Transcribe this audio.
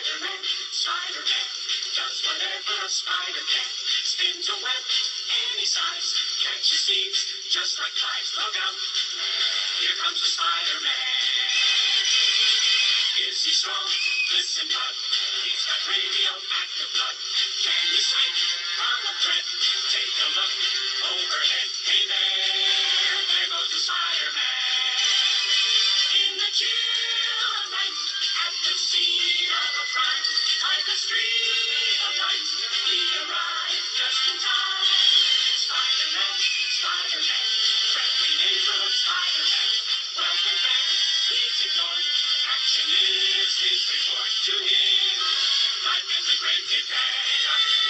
Spider-Man, Spider-Man, does whatever a spider can. Spins a web any size, catches thieves just like flies. Look out, here comes the Spider-Man. Is he strong? Listen, bud. He's got radioactive blood. Can he swing from a thread? Take a look overhead. Hey there, there goes the Spider-Man. In the chill of night, at the scene of a crime, like a streak of light, he arrived just in time. Spider-Man, Spider-Man, friendly neighborhood Spider-Man. Welcome back, he's ignored. Action is his reward to him. Life is a great big bag.